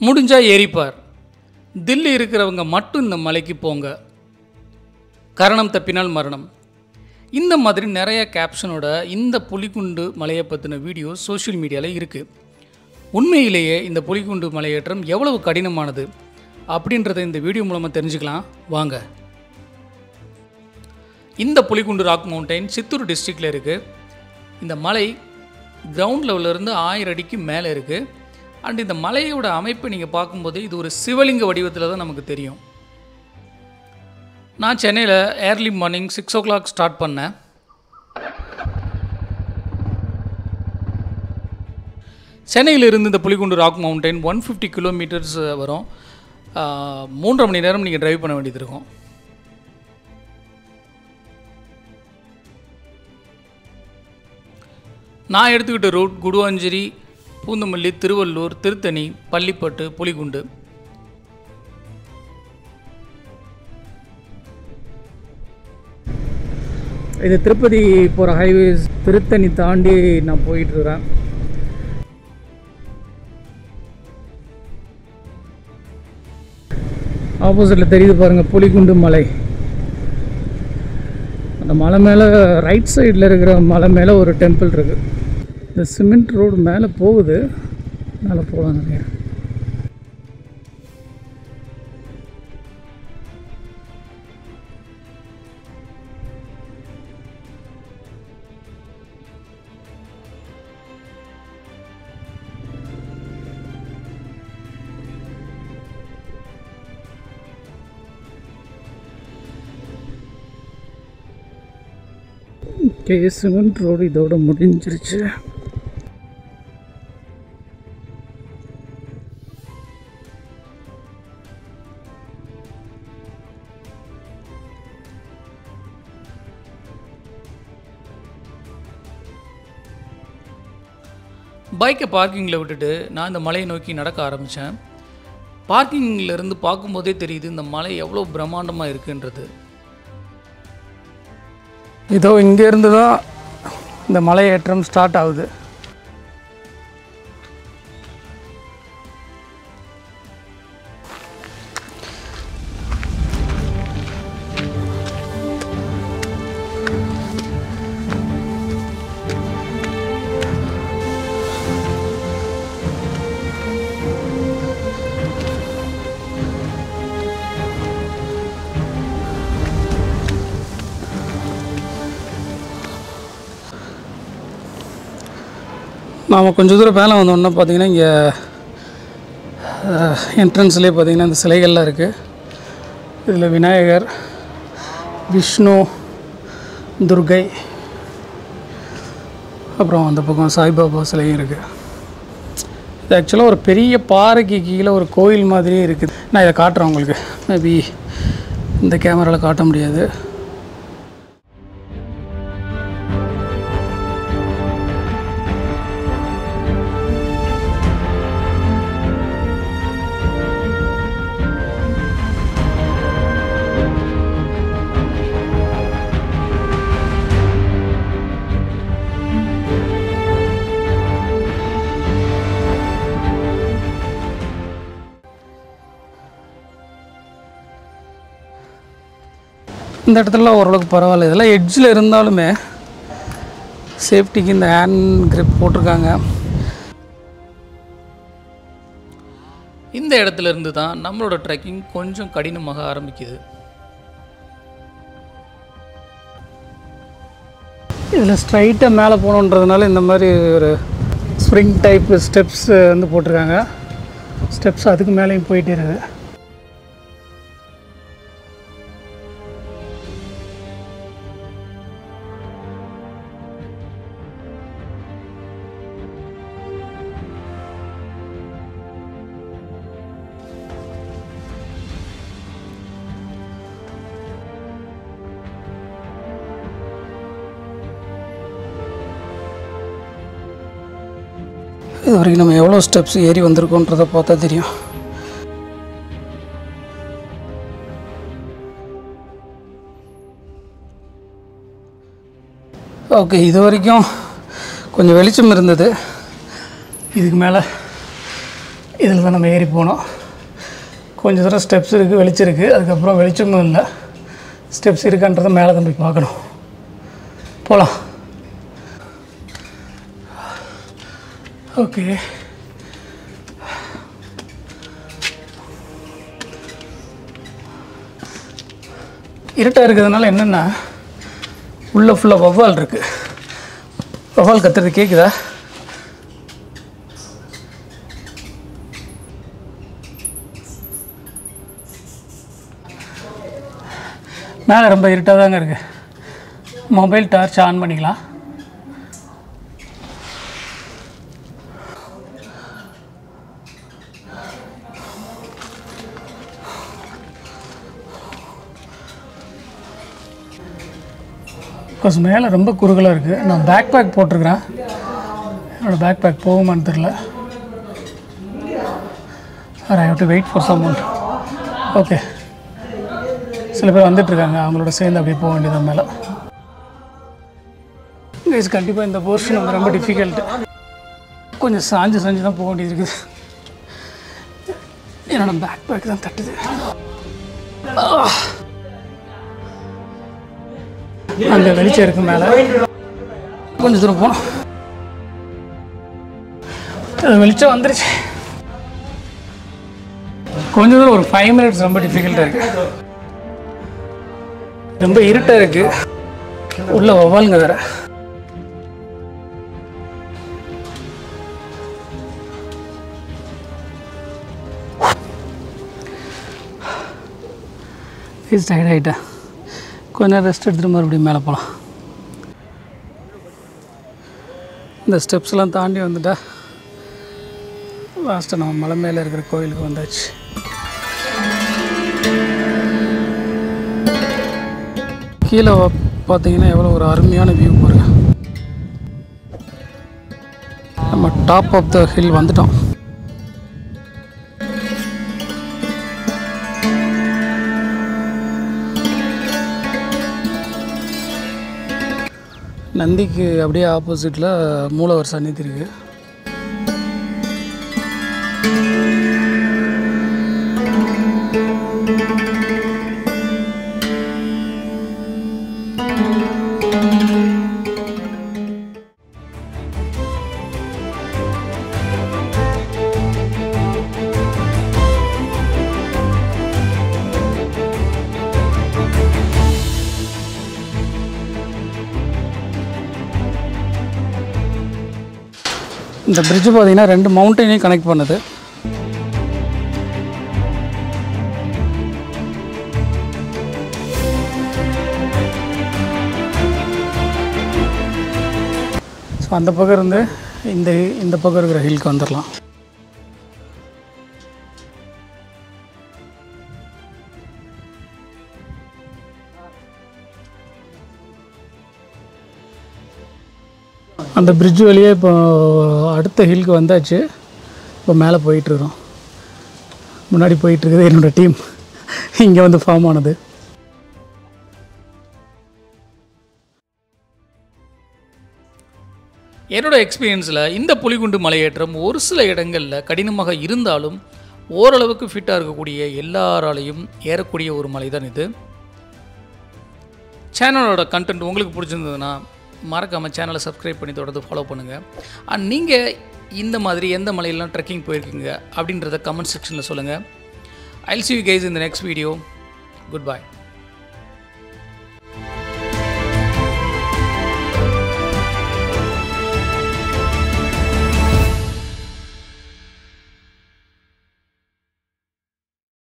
முடிஞ்சா ஏறிப்பார். தில்லி இருக்கிறவங்க மட்டும் இந்த மலைக்கு போங்க. கரணம் தப்பினால் மரணம். இந்த மாதிரி நிறைய கேப்ஷனோட இந்த புலிகுண்டு மலையை பற்றின வீடியோ சோஷியல் மீடியாவில் இருக்குது. உண்மையிலேயே இந்த புலிகுண்டு மலையேற்றம் எவ்வளவு கடினமானது அப்படின்றத இந்த வீடியோ மூலமாக தெரிஞ்சுக்கலாம் வாங்க. இந்த புலிகுண்டு ராக் மவுண்டைன் சித்தூர் டிஸ்ட்ரிக்டில் இருக்குது. இந்த மலை கிரவுண்ட் லெவலிருந்து 1000 அடிக்கு மேலே இருக்குது. அண்ட் இந்த மலையோட அமைப்பு நீங்கள் பார்க்கும்போது இது ஒரு சிவலிங்க வடிவத்தில் தான் நமக்கு தெரியும். நான் சென்னையில் ஏர்லி மார்னிங் 6 o'clock ஸ்டார்ட் பண்ணேன். சென்னையிலிருந்து இந்த புலிகுண்டு ராக் மவுண்டைன் 150 கிலோமீட்டர்ஸ் வரும். 3.5 மணி நேரம் நீங்கள் டிரைவ் பண்ண வேண்டியது இருக்கும். நான் எடுத்துக்கிட்ட ரூட் குடுவாஞ்சேரி, பூந்தமல்லி, திருவள்ளூர், திருத்தணி, பள்ளிப்பட்டு, புலிகுண்டு. இது திருப்பதி போகிற ஹைவேஸ். திருத்தணி தாண்டி நான் போயிட்டுருக்கிறேன். ஆப்போசிட்டில் தெரியுது பாருங்கள் புலிகுண்டு மலை. அந்த மலை மேலே ரைட் சைடில் இருக்கிற மலை மேலே ஒரு டெம்பிள் இருக்குது. இந்த சிமெண்ட் ரோடு மேலே போகுது. மேலே போகலாம் நிறைய. சிமெண்ட் ரோடு இதோட முடிஞ்சிருச்சு. பைக்கை பார்க்கிங்கில் விட்டுட்டு நான் இந்த மலையை நோக்கி நடக்க ஆரம்பித்தேன். பார்க்கிங்கிலேருந்து பார்க்கும்போதே தெரியுது இந்த மலை எவ்வளோ பிரம்மாண்டமாக இருக்குன்றது. இதோ இங்கேருந்து தான் இந்த மலையேற்றம் ஸ்டார்ட் ஆகுது. நாம் கொஞ்சம் தூரம் மேலே வந்தோன்னா பார்த்தீங்கன்னா இங்கே என்ட்ரன்ஸ்லேயே பார்த்தீங்கன்னா இந்த சிலைகள்லாம் இருக்குது. இதில் விநாயகர், விஷ்ணு, துர்கை, அப்புறம் அந்த பக்கம் சாய்பாபா சிலையும் இருக்குது. இது ஆக்சுவலாக ஒரு பெரிய பாறைக்கு கீழே ஒரு கோயில் மாதிரியே இருக்குது. நான் இதை காட்டுறேன் உங்களுக்கு. மேபி இந்த கேமராவில் காட்ட முடியாது. இந்த இடத்துல ஓரளவுக்கு பரவாயில்ல. இதெல்லாம் எட்ஜில் இருந்தாலுமே சேஃப்டிக்கு இந்த ஹேண்ட் கிரிப் போட்டிருக்காங்க. இந்த இடத்துல இருந்து தான் நம்மளோட ட்ரெக்கிங் கொஞ்சம் கடினமாக ஆரம்பிக்குது. இதில் ஸ்ட்ரைட்டாக மேலே போகணுன்றதுனால இந்த மாதிரி ஒரு ஸ்ப்ரிங் டைப் ஸ்டெப்ஸ் வந்து போட்டிருக்காங்க. ஸ்டெப்ஸ் அதுக்கு மேலேயும் போயிட்டே இருக்குது. இது வரைக்கும் நம்ம எவ்வளோ ஸ்டெப்ஸ் ஏறி வந்திருக்கோன்றதை பார்த்தா தெரியும். ஓகே, இது வரைக்கும் கொஞ்சம் வெளிச்சம் இருந்தது. இதுக்கு மேலே இதில் தான் நம்ம ஏறி போனோம். கொஞ்சம் தூரம் ஸ்டெப்ஸ் இருக்குது, வெளிச்சம் இருக்குது. அதுக்கப்புறம் வெளிச்சமும் இல்லை, ஸ்டெப்ஸ் இருக்கான்றதை மேலே தான் போய் பார்க்கணும். போகலாம். ஓகே, இருட்டாக இருக்கிறதுனால என்னென்னா உள்ளே ஃபுல்லாக வவ்வால் இருக்குது. வவ்வால் கத்துறது கேட்குதா? மேலே ரொம்ப இருட்டாக தாங்க இருக்குது. மொபைல் டார்ச் ஆன் பண்ணிக்கலாம். கொஞ்சம் மேலே ரொம்ப குறுகலாக இருக்குது. நான் பேக் பேக் போட்டிருக்கிறேன். என்னோடய பேக் பேக் போகுமான்னு தெரில. I have to wait for someone. Okay, சில பேர் வந்துட்டுருக்காங்க, அவங்களோட சேர்ந்து அப்படியே போக வேண்டியதான் மேலே. கைஸ், கண்டிப்பாக இந்த போர்ஷன் வந்து ரொம்ப டிஃபிகல்ட்டு. கொஞ்சம் சாஞ்சு தான் போக வேண்டியது இருக்குது. என்னோடய பேக் பேக் தான் தட்டுது. அங்கே வெளிச்சம் இருக்கு மேலே. கொஞ்சம் தூரம் போனோம், வெளிச்சம் வந்துருச்சு. கொஞ்சம் தூரம் ஒரு 5 minutes ரொம்ப டிஃபிகல்ட்டாக இருக்குது. ரொம்ப இருட்டாக இருக்குது, உள்ள வவ்வாலுங்க வேறு. ஃபீஸ் டயர்ட் ஆகிட்டேன். கொஞ்ச நேரம் ரெஸ்ட் எடுத்துகிட்டு மறுபடியும் மேலே போகலாம். இந்த ஸ்டெப்ஸ்லாம் தாண்டி வந்துட்டா லாஸ்ட்டு நம்ம மலை மேலே இருக்கிற கோயிலுக்கு வந்தாச்சு. கீழே பார்த்தீங்கன்னா எவ்வளோ ஒரு அருமையான வியூ பாருங்க. நம்ம டாப் ஆஃப் த ஹில் வந்துட்டோம். நந்திக்கு அப்படியே ஆப்போசிட்டில் மூலவர் சந்நிதி இருக்குது. இந்த பிரிட்ஜ் பார்த்தீங்கன்னா 2 மவுண்டனையும் கனெக்ட் பண்ணுது. ஸோ அந்த பக்கம் இருந்து இந்த பக்கம் இருக்கிற ஹில்க்கு வந்துடலாம். அந்த பிரிட்ஜ் வழியே இப்போ அடுத்த ஹில்க்கு வந்தாச்சு. இப்போ மேலே போயிட்டுருக்கோம். முன்னாடி போயிட்டுருக்குது என்னோடய டீம், இங்கே வந்து ஃபார்ம் ஆனது. என்னோடய எக்ஸ்பீரியன்ஸில் இந்த புலிகுண்டு மலையேற்றம் ஒரு சில இடங்களில் கடினமாக இருந்தாலும் ஓரளவுக்கு ஃபிட்டாக இருக்கக்கூடிய எல்லாராலையும் ஏறக்கூடிய ஒரு மலை தான் இது. சேனலோட கண்டென்ட் உங்களுக்கு பிடிச்சிருந்ததுன்னா மறக்காமல் சேனலை சப்ஸ்கிரைப் பண்ணி தொடர்ந்து ஃபாலோ பண்ணுங்கள். அண்ட் நீங்கள் இந்த மாதிரி எந்த மலையெல்லாம் ட்ரெக்கிங் போயிருக்கீங்க அப்படின்றத கமெண்ட் செக்ஷனில் சொல்லுங்கள். I'll see you guys in the next video. Goodbye.